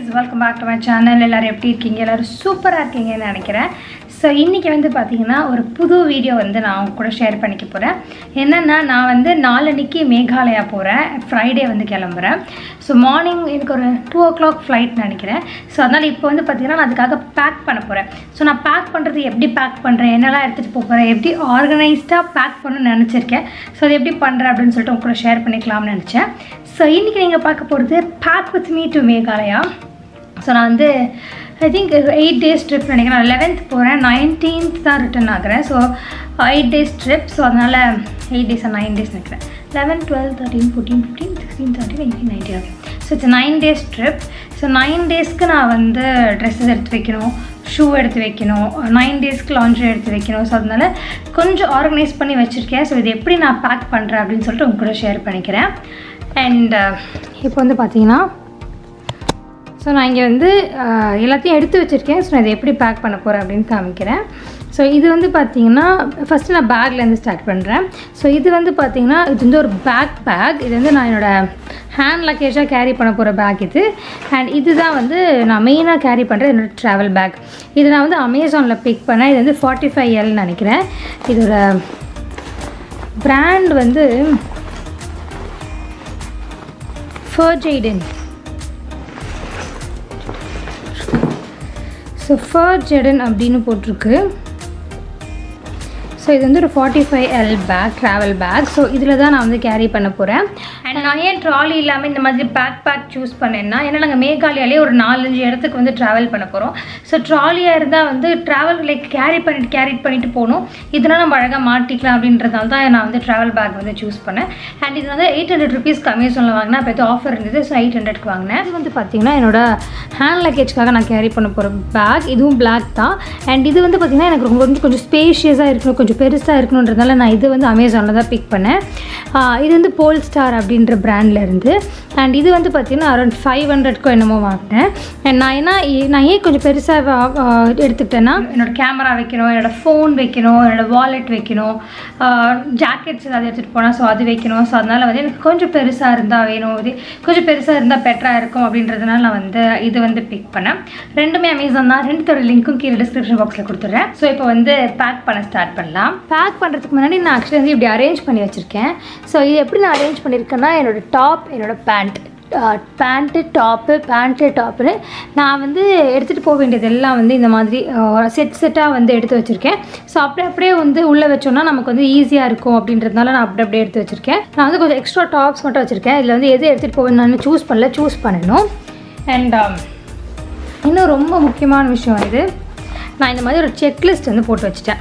welcome back to my channel. எல்லாரும் எப்படி இருக்கீங்க? எல்லாரும் சூப்பரா இருக்கீங்கன்னு நினைக்கிறேன். So இன்னைக்கு வந்து பாத்தீங்கன்னா ஒரு புது வீடியோ வந்து நான் உங்க கூட ஷேர் பண்ணிக்க போறேன். என்னன்னா நான் வந்து நாளைக்கு மேகாலயா போறேன். ஃப்ரைடே வந்து கிளம்புறேன். So மார்னிங் எனக்கு ஒரு 2 o'clock flight நினைக்கிறேன். So அதனால இப்போ வந்து பாத்தீங்கன்னா நான் அதுக்காக பேக் பண்ண போறேன். So நான் பேக் பண்றது எப்படி பேக் பண்றேன், என்னலாம் எடுத்துட்டு போறேன், எப்படி ஆர்கனைஸ்டா பேக் பண்ணனும்னு நினைச்சிருக்கேன். So அது எப்படி பண்றேன் அப்படினு சொல்லிட்டு உங்க கூட ஷேர் பண்ணிக்கலாம்னு நினைச்சேன். So இன்னைக்கு நீங்க பார்க்க போறது Pack with me to Meghalaya. So நான் வந்து I think 8 days trip நினைக்கிறேன். 11th போறேன், 19th தான் ரிட்டர்ன் ஆகுறேன். So 8 days trip. ஸோ அதனால 8 days 9 days நினைக்கிறேன். 11, 12, 13, 14, 15, 16, 17, 18, 19. Okay. So it's 9 days trip. So 9 daysக்கு நான் வந்து ட்ரெஸ்ஸஸ் எடுத்து வைக்கணும், ஷூ எடுத்து வைக்கணும், 9 daysக்கு லாண்ட்ரி எடுத்து வைக்கணும். ஸோ அதனால கொஞ்சம் ஆர்கனைஸ் பண்ணி வச்சுருக்கேன். ஸோ இது எப்படி நான் பேக் பண்ணுறேன் அப்படின்னு சொல்லிட்டு உங்க கூட ஷேர் பண்ணிக்கிறேன். அண்ட் இப்போ வந்து பார்த்தீங்கன்னா ஸோ நான் இங்கே வந்து எல்லாத்தையும் எடுத்து வச்சுருக்கேன். ஸோ நான் இதை எப்படி பேக் பண்ண போகிறேன் அப்படின்னு காமிக்கிறேன். ஸோ இது வந்து பார்த்திங்கன்னா ஃபஸ்ட்டு நான் பேக்லேருந்து ஸ்டார்ட் பண்ணுறேன். ஸோ இது வந்து பார்த்திங்கன்னா இது வந்து ஒரு பேக். இது வந்து நான் என்னோடய ஹேண்ட் லக்கேஜாக கேரி பண்ண போகிற பேக் இது. அண்ட் இது தான் வந்து நான் மெயினாக கேரி பண்ணுற என்னோடய ட்ராவல் பேக். இது நான் வந்து அமேசானில் பிக் பண்ணேன். இது வந்து 45L நினைக்கிறேன். இதோட பிராண்ட் வந்து Jaden. ஸோ Jaden அப்படின்னு போட்டிருக்கு. ஸோ இது வந்து ஒரு 45L back, travel bag. So இதில் தான் நான் வந்து கேரி பண்ண போகிறேன். அண்ட் நான் ஏன் ட்ராலி இல்லாமல் இந்த மாதிரி பேக் சூஸ் பண்ணேன்னா, ஏன்னா நாங்கள் மேகாலயாலே ஒரு 4-5 இடத்துக்கு வந்து ட்ராவல் பண்ண போகிறோம். ஸோ ட்ராலியாக இருந்தால் வந்து ட்ராவல் லைக் கேரி பண்ணிட்டு போகணும். இதெல்லாம் நம்ம அழகாக மாட்டிக்கலாம் அப்படின்றதால தான் நான் வந்து ட்ராவல் பேக் வந்து சூஸ் பண்ணேன். அண்ட் இது வந்து 800 rupees அமேசானில் வாங்கினேன். அப்போ எதுவும் ஆஃபர் இருந்தது. ஸோ 800க்கு வாங்கினேன். இது வந்து பார்த்திங்கன்னா என்னோட ஹேண்ட் லக்கேஜ்க்காக நான் கேரி பண்ண போகிற பேக். இதுவும் பிளாக் தான். அண்ட் இது வந்து பார்த்திங்கன்னா எனக்கு கொஞ்சம் ஸ்பேஷியஸாக இருக்கணும், கொஞ்சம் பெருசாக இருக்கணுன்றதால நான் இது வந்து அமேசானில் தான் பிக் பண்ணேன். இது வந்து POLESTAR அப்படின்ற பிராண்டில் இருந்து. அண்ட் இது வந்து பார்த்திங்கன்னா அரௌண்ட் 500க்கோ என்னமோ வாங்கினேன். அண்ட் நான் ஏன் கொஞ்சம் பெருசாக எடுத்துக்கிட்டேன்னா, என்னோடய கேமரா வைக்கணும், என்னோடய ஃபோன் வைக்கணும், என்னோடய வாலெட் வைக்கணும், ஜாக்கெட்ஸ் ஏதாவது எடுத்துகிட்டு போனால் ஸோ அது வைக்கணும். ஸோ அதனால் வந்து எனக்கு கொஞ்சம் பெருசாக இருந்தால் வேணும், இது கொஞ்சம் பெருசாக இருந்தால் பெட்டராக இருக்கும் அப்படின்றதுனால நான் வந்து இது வந்து பிக் பண்ணேன். ரெண்டுமே அமேசான் தான். ரெண்டுத்தோட லிங்க்கும் கீழே டிஸ்கிரிப்ஷன் பாக்ஸில் கொடுத்துட்றேன். ஸோ இப்போ வந்து பேக் பண்ண ஸ்டார்ட் பண்ணலாம். பேக் பண்ணுறதுக்கு முன்னாடி நான் ஆக்சுவலி வந்து இப்படி அரேஞ்ச் பண்ணி வச்சுருக்கேன். ஸோ இது எப்படி நான் அரேஞ்ச் பண்ணியிருக்கேன்னா, என்னோடய டாப், என்னோடய பேண்ட்டு டாப்புன்னு நான் வந்து எடுத்துகிட்டு போக வேண்டியது எல்லாம் வந்து இந்த மாதிரி செட்டாக வந்து எடுத்து வச்சுருக்கேன். ஸோ அப்படியே வந்து உள்ளே வச்சோன்னா நமக்கு வந்து ஈஸியாக இருக்கும் அப்படின்றதுனால நான் அப்படியே எடுத்து வச்சுருக்கேன். நான் வந்து கொஞ்சம் எக்ஸ்ட்ரா டாப்ஸ் மட்டும் வச்சுருக்கேன். இதில் வந்து எது எடுத்துகிட்டு போவேன்னு நான் சூஸ் பண்ணணும். அண்ட் இன்னும் ரொம்ப முக்கியமான விஷயம் இது, நான் இந்த மாதிரி ஒரு செக்லிஸ்ட் வந்து போட்டு வச்சுட்டேன்.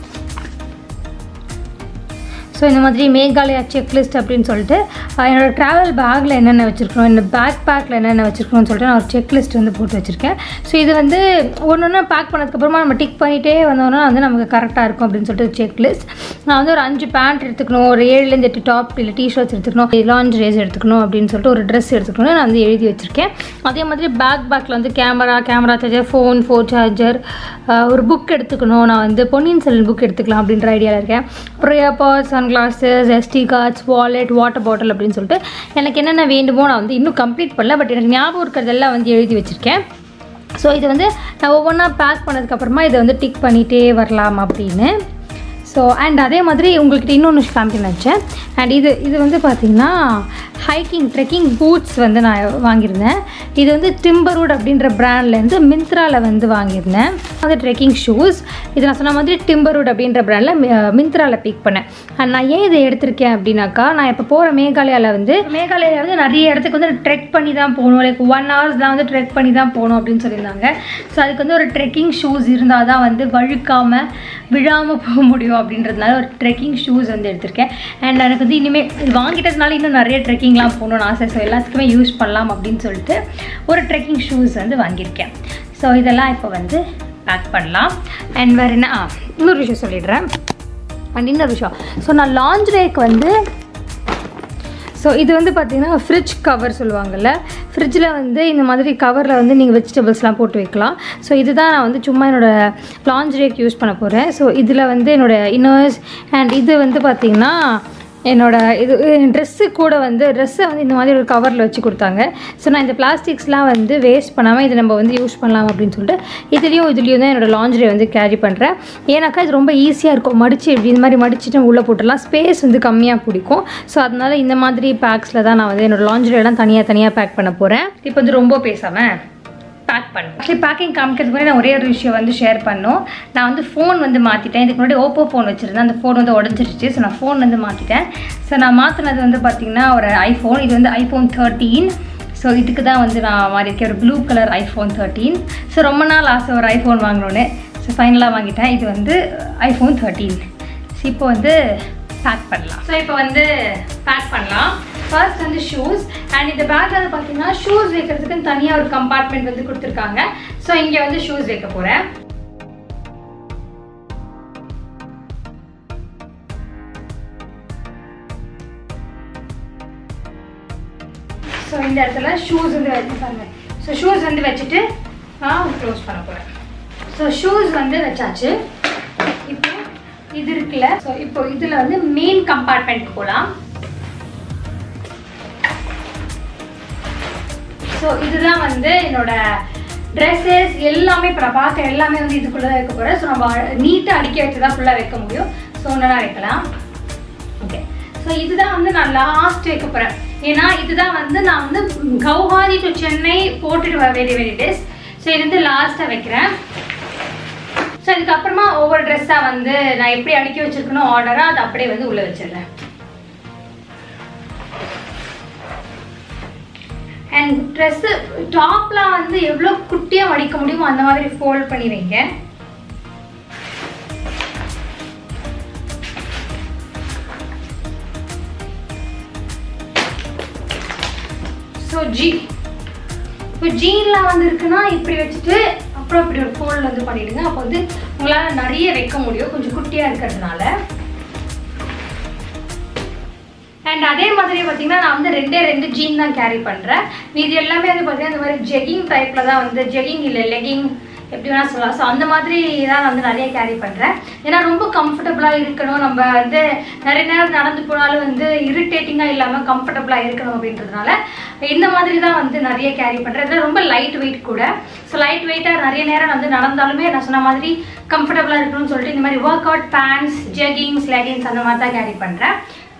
ஸோ இந்த மாதிரி மேகாலயா செக்லிஸ்ட் அப்படின்னு சொல்லிட்டு என்னோடய ட்ராவல் பேக்கில் என்னென்ன வச்சுருக்கணும், என்னோடய பேக்கில் என்னென்ன வச்சுருக்கணும்னு சொல்லிட்டு நான் ஒரு செக்லிஸ்ட் வந்து போட்டு வச்சுருக்கேன். ஸோ இது வந்து ஒன்று பேக் பண்ணதுக்கப்புறமா நம்ம டிக் பண்ணிகிட்டே வந்தோம்னா வந்து நமக்கு கரெக்டாக இருக்கும் அப்படின்னு சொல்லிட்டு செக்லிஸ்ட். நான் வந்து ஒரு 5 பேண்ட் எடுத்துக்கணும், ஒரு 7-8 டாப் இல்லை டிஷர்ட்ஸ் எடுத்துக்கணும், லாண்ட்ரிஸ் எடுத்துக்கணும் அப்படின்னு சொல்லிட்டு ஒரு ட்ரெஸ் எடுத்துக்கணும்னு நான் வந்து எழுதி வச்சுருக்கேன். அதே மாதிரி பேக்கில் வந்து கேமரா சார்ஜர், ஃபோன் சார்ஜர், ஒரு புக் எடுத்துக்கணும். நான் வந்து பொன்னியின் செல்வன் புக் எடுத்துக்கலாம் அப்படின்ற ஐடியாவில் இருக்கேன். ஒரு AirPods, sunglasses, SD cards, wallet, water bottle அப்படின்னு சொல்லிட்டு எனக்கு என்னென்ன வேண்டுமோ நான் வந்து இன்னும் கம்ப்ளீட் பண்ணல. பட் எனக்கு ஞாபகம் இருக்கிறதெல்லாம் வந்து எழுதி வச்சுருக்கேன். ஸோ இது வந்து நான் ஒவ்வொன்றா பேக் பண்ணதுக்கப்புறமா இதை வந்து டிக் பண்ணிகிட்டே வரலாம் அப்படின்னு. ஸோ அண்ட் அதே மாதிரி உங்கள்கிட்ட இன்னொன்று காமிக்க நினச்சேன். அண்ட் இது வந்து பார்த்திங்கன்னா ட்ரெக்கிங் பூட்ஸ் வந்து நான் வாங்கியிருந்தேன். இது வந்து டிம்பர்வுட் அப்படின்ற பிராண்ட்லேருந்து மிந்த்ராவில் வந்து வாங்கியிருந்தேன். அது ட்ரெக்கிங் ஷூஸ். இது நான் சொன்ன மாதிரி டிம்பர்வுட் அப்படின்ற பிராண்டில் மிந்த்ராவில் பிக் பண்ணேன். அண்ட் நான் ஏன் இதை எடுத்திருக்கேன் அப்படின்னாக்கா, நான் இப்போ போகிற மேகாலயாவில் வந்து நிறைய இடத்துக்கு வந்து ட்ரெக் பண்ணி தான் போகணும், லைக் 1 hours தான் வந்து ட்ரெக் பண்ணி தான் போகணும் அப்படின்னு சொல்லியிருந்தாங்க. ஸோ அதுக்கு வந்து ஒரு ட்ரெக்கிங் ஷூஸ் இருந்தால் தான் வந்து விழாமல் போக முடியும் அப்படின்றதுனால ஒரு ட்ரெக்கிங் ஷூஸ் வந்து எடுத்திருக்கேன். அண்ட் எனக்கு வந்து இனிமேல் இது வாங்கிட்டதுனால இன்னும் நிறைய ட்ரெக்கிங்லாம் போகணும்னு ஆசை. ஸோ எல்லாத்துக்குமே யூஸ் பண்ணலாம் அப்படின்னு சொல்லிட்டு ஒரு ட்ரெக்கிங் ஷூஸ் வந்து வாங்கியிருக்கேன். ஸோ இதெல்லாம் இப்போ வந்து பேக் பண்ணலாம். அண்ட் வேறு என்ன, இன்னொரு விஷயம் சொல்லிடுறேன். அண்ட் இன்னொரு விஷயம், ஸோ நான் லாண்ட்ரிக்கு வந்து ஸோ இது வந்து பார்த்திங்கன்னா ஃப்ரிட்ஜ் கவர் சொல்லுவாங்கள்ல, ஃப்ரிட்ஜில் வந்து இந்த மாதிரி கவரில் வந்து நீங்கள் வெஜிடபிள்ஸ்லாம் போட்டு வைக்கலாம். ஸோ இதுதான் நான் வந்து சும்மா என்னோடய லாண்ட்ரிக்கு யூஸ் பண்ண போகிறேன். ஸோ இதில் வந்து என்னோடய இன்னர்ஸ் அண்ட் இது வந்து பார்த்திங்கன்னா என்னோட இது ட்ரெஸ்ஸு கூட வந்து ட்ரெஸ்ஸை வந்து இந்த மாதிரி ஒரு கவரில் வச்சு கொடுத்தாங்க. ஸோ நான் இந்த பிளாஸ்டிக்ஸ்லாம் வந்து வேஸ்ட் பண்ணாமல் இதை நம்ம வந்து யூஸ் பண்ணலாம் அப்படின்னு சொல்லிட்டு இதுலேயும் தான் என்னோடய லாண்ட்ரி வந்து கேரி பண்ணுறேன். ஏன்னாக்கா இது ரொம்ப ஈஸியாக இருக்கும், மடித்து இப்படி இந்த மாதிரி மடிச்சுட்டு உள்ளே போட்டுடலாம், ஸ்பேஸ் வந்து கம்மியாக பிடிக்கும். ஸோ அதனால் இந்த மாதிரி பேக்ஸில் தான் நான் வந்து என்னோடய லாண்ட்ரியெல்லாம் தனியாக பேக் பண்ண போகிறேன். இப்போ வந்து ரொம்ப பேசாமல் பேக் பண்ணும். ஆக்சுவலி பேக்கிங் காமிக்கிறதுக்கு முன்னாடி நான் ஒரே ஒரு விஷயம் வந்து ஷேர் பண்ணோம். நான் வந்து ஃபோன் வந்து மாற்றிட்டேன். இதுக்கு முன்னாடி ஓப்போ ஃபோன் வச்சுருந்தேன், அந்த ஃபோன் வந்து உடஞ்சிருச்சு. ஸோ நான் ஃபோன் வந்து மாற்றிட்டேன். ஸோ நான் மாற்றினது வந்து பார்த்திங்கன்னா ஒரு ஐஃபோன். இது வந்து iPhone 13. ஸோ இதுக்கு தான் வந்து நான் மாறியிருக்கேன், ஒரு ப்ளூ கலர் iPhone 13. ஸோ ரொம்ப நாள் ஆசை ஒரு ஐஃபோன் வாங்கணுன்னு. ஸோ ஃபைனலாக வாங்கிட்டேன். இது வந்து iPhone 13. ஸோ இப்போ வந்து பேக் பண்ணலாம். ஸோ இப்போ வந்து பேக் பண்ணலாம். ஃபர்ஸ்ட் வந்து ஷூஸ். அண்ட் இந்த பேக்கில் வந்து பார்த்தீங்கன்னா ஷூஸ் வைக்கிறதுக்கு தனியாக ஒரு கம்பார்ட்மெண்ட் வந்து கொடுத்துருக்காங்க. ஸோ இங்கே வந்து ஷூஸ் வைக்க போகிறேன். ஸோ இந்த இடத்துல ஷூஸ் வந்து வச்சுருக்காங்க. ஸோ ஷூஸ் வந்து வச்சுட்டு நான் க்ளோஸ் பண்ண போகிறேன். ஸோ ஷூஸ் வந்து வச்சாச்சு. இப்போ இது இருக்குல்ல, ஸோ இப்போ இதில் வந்து மெயின் கம்பார்ட்மெண்ட்க்கு போகலாம். ஸோ இதுதான் வந்து என்னோட ட்ரெஸ்ஸஸ் எல்லாமே. இப்போ நான் பார்க்க எல்லாமே வந்து இதுக்குள்ளே தான் வைக்க போகிறேன். ஸோ நம்ம நீட்டாக அடுக்கி வச்சு தான் ஃபுல்லாக வைக்க முடியும். ஸோ ஒன்றா வைக்கலாம். ஓகே, ஸோ இதுதான் வந்து நான் லாஸ்ட் வைக்க போகிறேன். ஏன்னா இதுதான் வந்து நான் வந்து கவுஹாத்தி டு சென்னை போட்டுட்டு வர வேண்டிய டேஸ். ஸோ இது வந்து லாஸ்ட்டாக வைக்கிறேன். ஸோ இதுக்கப்புறமா ஒவ்வொரு ட்ரெஸ்ஸாக வந்து நான் எப்படி அடுக்கி வச்சுருக்கணும் ஆர்டராக அதை அப்படியே வந்து உள்ளே வச்சிடுறேன். அண்ட் ட்ரெஸ்ஸு டாப்லாம் வந்து எவ்வளோ குட்டியாக மடிக்க முடியுமோ அந்த மாதிரி ஃபோல்ட் பண்ணி வைங்க. ஸோ இப்போ ஜீன்லாம் வந்து இருக்குன்னா இப்படி வச்சுட்டு அப்புறம் இப்படி ஒரு ஃபோல்ட் வந்து பண்ணிவிடுங்க. அப்போ வந்து உங்களால் நிறைய வைக்க முடியும், கொஞ்சம் குட்டியாக இருக்கிறதுனால. அண்ட் அதே மாதிரி பார்த்தீங்கன்னா நான் வந்து ரெண்டு ஜீன் தான் கேரி பண்ணுறேன். மீதி எல்லாமே வந்து பார்த்தீங்கன்னா இந்த மாதிரி ஜெகிங் டைப்பில் தான் வந்து, ஜெகிங் இல்லை லெகிங் எப்படி வேணால் சொல்லலாம். ஸோ அந்த மாதிரி தான் நான் வந்து நிறைய கேரி பண்ணுறேன். ஏன்னா ரொம்ப கம்ஃபர்டபுளாக இருக்கணும், நம்ம வந்து நிறைய நேரம் நடந்து போனாலும் வந்து இரிட்டேட்டிங்காக இல்லாமல் கம்ஃபர்டபுளாக இருக்கணும் அப்படின்றதுனால இந்த மாதிரி தான் வந்து நிறைய கேரி பண்ணுறேன். இதில் ரொம்ப லைட் வெயிட் கூட. ஸோ லைட் வெயிட்டாக நிறைய நேரம் வந்து நடந்தாலுமே நான் சொன்ன மாதிரி கம்ஃபர்டபுளாக இருக்கணும்னு சொல்லிட்டு இந்த மாதிரி workout pants, jeggings, leggings அந்த மாதிரி தான் கேரி பண்ணுறேன்.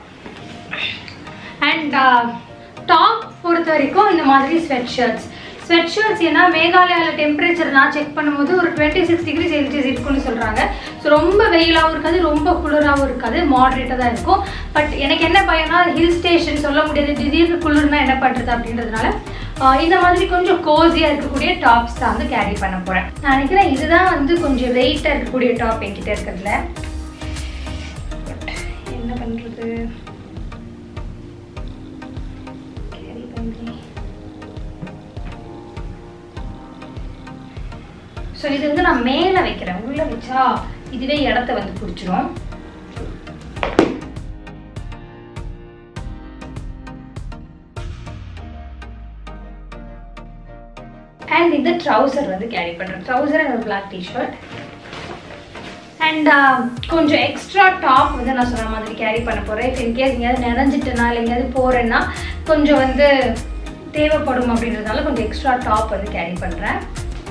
அண்ட் டாப் பொறுத்த வரைக்கும் இந்த மாதிரி ஸ்வெட் ஷர்ட்ஸ் ஏன்னா மேகாலயாவில் டெம்பரேச்சர் நான் செக் பண்ணும்போது ஒரு 26 டிகிரி செல்சியஸ் இருக்குன்னு சொல்கிறாங்க. ஸோ ரொம்ப வெயிலாகவும் இருக்காது, ரொம்ப குளிராகவும் இருக்காது, மாடரேட்டாக தான் இருக்கும். பட் எனக்கு என்ன பயம்னா ஹில் ஸ்டேஷன் சொல்ல முடியாது, திடீர்னு குளிர்னா என்ன பண்ணுறது அப்படின்றதுனால இந்த மாதிரி கொஞ்சம் கோஸியாக இருக்கக்கூடிய டாப்ஸ் தான் வந்து கேரி பண்ண போகிறேன். நான் நினைக்கிறேன் இதுதான் வந்து கொஞ்சம் வெயிட்டாக இருக்கக்கூடிய டாப் என்கிட்ட இருக்கிறதுல. என்ன பண்ணுறது, ஸோ இது வந்து நான் மேலே வைக்கிறேன். உள்ளே வச்சா இதுவே இடத்த வந்து பிடிச்சிரும். அண்ட் இந்த ட்ரௌசர் வந்து கேரி பண்ணுறேன். ட்ரௌசர் அண்ட் ஒரு பிளாக் டிஷர்ட். அண்ட் கொஞ்சம் எக்ஸ்ட்ரா டாப் வந்து நான் சொன்ன மாதிரி கேரி பண்ண போகிறேன். இப்போ இன்கேஸ் எங்கேயாவது நினைஞ்சிட்டேன்னா இல்லை எங்கேயாவது போகிறேன்னா கொஞ்சம் வந்து தேவைப்படும் அப்படின்றதுனால கொஞ்சம் எக்ஸ்ட்ரா டாப் வந்து கேரி பண்ணுறேன்.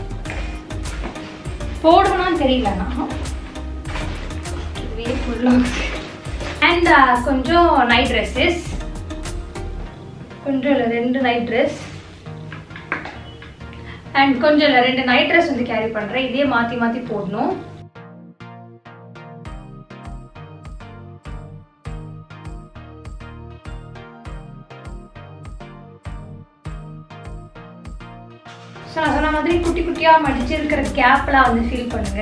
போடுவேனான்னு தெரியலண்ணா, இதுவே ஃபுல்லாக. அண்ட் கொஞ்சம் நைட் ட்ரெஸ்ஸஸ், கொஞ்சம் இல்லை 2 நைட் ட்ரெஸ். அண்ட் கொஞ்சம் இல்லை 2 நைட் ட்ரெஸ் வந்து கேரி பண்ணுறேன். இதே மாற்றி போடணும். ஸோ நான் சொன்ன மாதிரி குட்டி குட்டியாக மடிச்சிருக்கிற கேப்லாம் வந்து ஃபீல் பண்ணுங்க.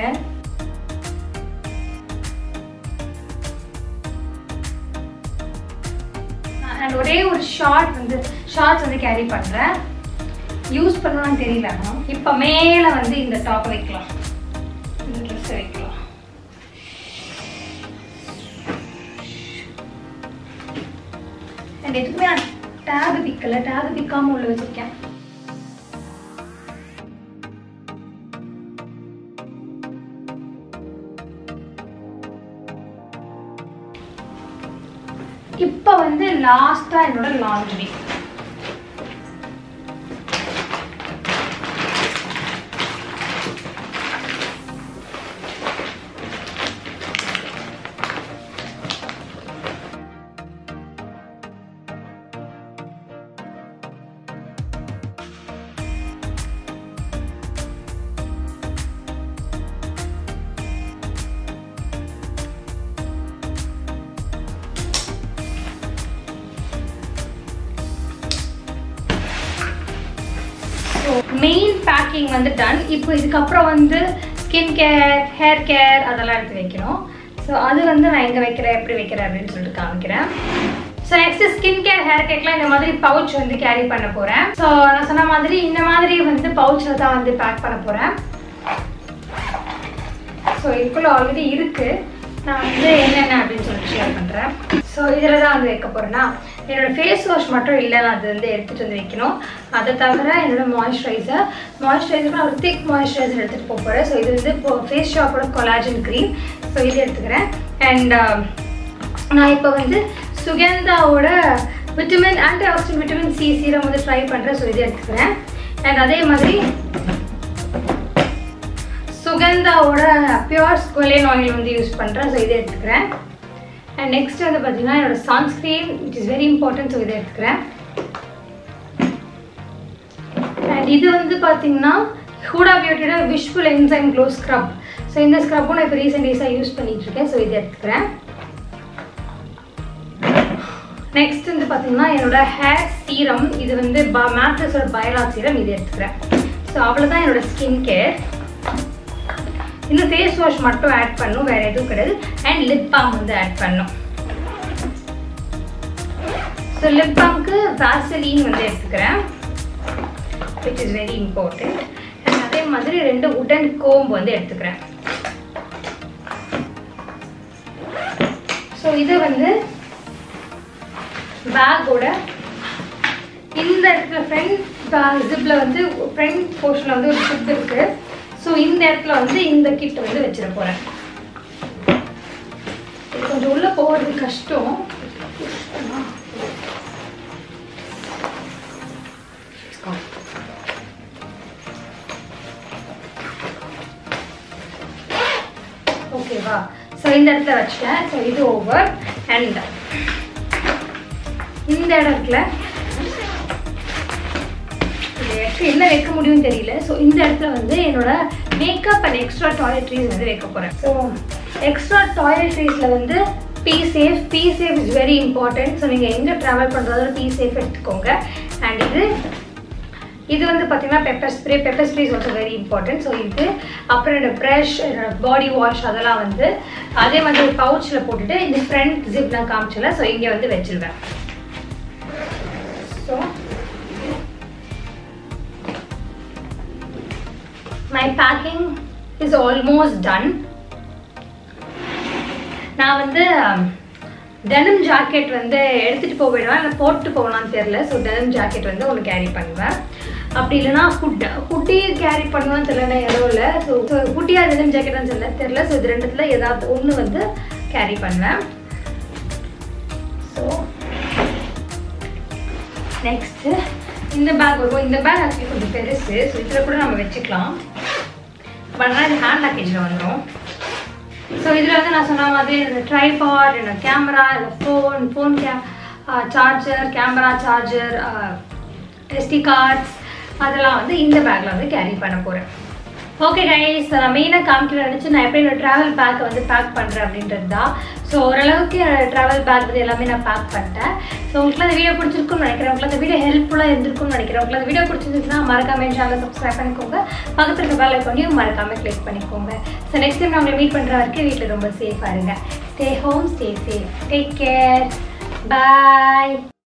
அண்ட் ஒரே ஒரு ஷார்ட்ஸ் வந்து கேரி பண்ணுறேன். யூஸ் பண்ணணும்னு தெரியலண்ணா. இப்போ மேலே வந்து இந்த டாப் வைக்கலாம், இந்த ட்ரெஸ் வைக்கலாம். அண்ட் எதுக்குமே நான் டேக் பிக்காமல் உள்ள வச்சுருக்கேன். வந்து லாஸ்ட்டாக என்னோட லாண்ட்ரி. மெயின் பேக்கிங் வந்து டன். இப்போ இதுக்கப்புறம் வந்து ஸ்கின் கேர், ஹேர் கேர் அதெல்லாம் எடுத்து வைக்கணும். ஸோ அது வந்து நான் எங்கே வைக்கிறேன், எப்படி வைக்கிறேன் அப்படின்னு சொல்லிட்டு காமிக்கிறேன். So next skin care, hair கேர்க்கெலாம் இந்த மாதிரி பவுச் வந்து கேரி பண்ண போகிறேன். ஸோ நான் சொன்ன மாதிரி இந்த மாதிரி வந்து பவுச்சில் தான் வந்து பேக் பண்ண போகிறேன். ஸோ இதுக்குள்ளே ஆல்ரெடி இருக்குது. நான் வந்து என்னென்ன அப்படின்னு சொல்லிட்டு ஷேர் பண்ணுறேன். ஸோ இதில் தான் வந்து வைக்க போகிறேன்னா, என்னோடய ஃபேஸ் வாஷ் மட்டும் இல்லை, நான் அது வந்து எடுத்துகிட்டு வந்து வைக்கணும். அதை தவிர என்னோடய மாய்ஸ்சரைசருக்கு நான் ஒரு திக் மாய்ஸ்சரைசர் எடுத்துகிட்டு போக போகிறேன். ஸோ இது வந்து இப்போ ஃபேஸ் ஷாப்போட கொலாஜன் க்ரீம். ஸோ இது எடுத்துக்கிறேன். அண்ட் நான் இப்போ வந்து சுகந்தாவோட vitamin antioxidant vitamin C serum வந்து ட்ரை பண்ணுறேன். ஸோ இது எடுத்துக்கிறேன். அண்ட் அதே மாதிரி சுகந்தாவோட பியூர் ஸ்குவலின் ஆயில் வந்து யூஸ் பண்ணுறேன். ஸோ இதை எடுத்துக்கிறேன். அண்ட் நெக்ஸ்ட் வந்து பார்த்தீங்கன்னா என்னோட sunscreen, it is very important. So இதை எடுத்துக்கிறேன். அண்ட் இது வந்து பார்த்தீங்கன்னா ஹூடா பியூட்டியோட visual enzyme glow scrub. So இந்த ஸ்க்ரப்பும் நான் இப்போ ரீசெண்டாக யூஸ் பண்ணிட்டு இருக்கேன். ஸோ இதை எடுத்துக்கிறேன். நெக்ஸ்ட் வந்து பார்த்தீங்கன்னா என்னோட ஹேர் சீரம், இது வந்து மேட்ரஸோட பயோலாக் சீரம், இது எடுத்துக்கிறேன். ஸோ அவ்வளோதான் என்னோட ஸ்கின் கேர். இன்னும் ஃபேஸ் வாஷ் மட்டும் ஆட் பண்ணும், வேறு எதுவும் கிடையாது. அண்ட் லிப் பாம் வந்து ஆட் பண்ணும். ஸோ லிப் பாம்க்கு வாசலின் வந்து எடுத்துக்கிறேன், which is very important. And அதே மாதிரி 2 உடன் கோம்பு வந்து எடுத்துக்கிறேன். ஸோ இது வந்து பேக்கோட இந்த இடத்துல ஃப்ரண்ட் ஜிப்பில் வந்து ஃப்ரண்ட் போர்ஷனில் வந்து ஒரு ஜிப் இருக்குது. ஸோ இந்த இடத்துல வந்து இந்த கிட் வந்து வச்சிட போகிறேன். இது கொஞ்சம் உள்ளே போகிறது கஷ்டம். ஓகேவா? ஸோ இந்த இடத்துல வச்சுட்டேன். ஸோ இது ஓவர். அண்ட் இந்த இடத்துல என்ன வைக்க முடியும்னு தெரியல. ஸோ இந்த இடத்துல வந்து என்னோட மேக்கப் அண்ட் எக்ஸ்ட்ரா டாய்லெட்ரிஸ் வந்து வைக்க போகிறேன். ஸோ எக்ஸ்ட்ரா டாய்லெட்ரிஸில் வந்து be safe is very important. So நீங்கள் எங்கே ட்ராவல் பண்ணுறதோட பி சேஃப் எடுத்துக்கோங்க. அண்ட் இது வந்து பார்த்தீங்கன்னா pepper spray is also very important. So இது அப்புறம் என்னோட ப்ரஷ், என்னோட பாடி வாஷ் அதெல்லாம் வந்து அதே மாதிரி ஒரு பவுச்சில் போட்டுட்டு இந்த ஃப்ரண்ட் ஜிப் நான் காமிச்சல. ஸோ இங்கே வந்து வச்சிருவேன். So my packing is almost done. நான் வந்து டெனிம் ஜாக்கெட் வந்து எடுத்துகிட்டு போயிடுவேன், இல்லை போட்டு போகலான்னு தெரியல. ஸோ டெனிம் ஜாக்கெட் வந்து ஒன்று கேரி பண்ணுவேன். அப்படி இல்லைனா ஹுட்டி கேரி பண்ணுவேன்னு தெரியல, எதுவும் இல்லை. ஸோ ஹுட்டியாக டெனிம் ஜாக்கெட்டான்னு தெரியல. ஸோ இது ரெண்டுத்தில் ஏதாவது ஒன்று வந்து கேரி பண்ணுவேன். ஸோ நெக்ஸ்ட்டு இந்த பேக் வரும். இந்த பேக் ஆக்சுவலி கொஞ்சம் பெருசு. ஸோ இதில் கூட நம்ம வச்சுக்கலாம். பட் ஆனால் இது ஹேண்ட் பேக்கேஜில் வந்துடும். ஸோ இதில் வந்து நான் சொன்ன மாதிரி என்னோட ட்ரைபாட், என்னோட கேமரா, என்னோட phone charger, camera charger, SD cards அதெல்லாம் வந்து இந்த பேக்கில் வந்து கேரி பண்ண போகிறேன். ஓகே கைஸ், நான் மெயினாக காமிக்க நினச்சி நான் எப்படி என்னோட ட்ராவல் பேக்கை வந்து பேக் பண்ணுறேன் அப்படின்றது தான். ஸோ ஓரளவுக்கு என்னோட ட்ராவல் பேக் வந்து எல்லாமே நான் பேக் பண்ணிட்டேன். ஸோ உங்களுக்கு அந்த வீடியோ பிடிச்சிருக்குன்னு நினைக்கிறேன். உங்களுக்கு அந்த வீடியோ ஹெல்ப்ஃபுல்லாக இருந்திருக்கும்னு நினைக்கிறேன். உங்களுக்கு அந்த வீடியோ பிடிச்சிருந்துச்சுன்னா மறக்காம சேனலை சப்ஸ்கிரைப் பண்ணிக்கோங்க. பக்கத்தில் இருக்க பெல் ஐகானையும் மறக்காமல் கிளிக் பண்ணிக்கோங்க. ஸோ நெக்ஸ்ட் டைம் நான் உங்களை மீட் பண்ணுற வரைக்கும் வீட்டில் ரொம்ப சேஃபாக இருங்க. Stay home, stay safe, take care, பாய்.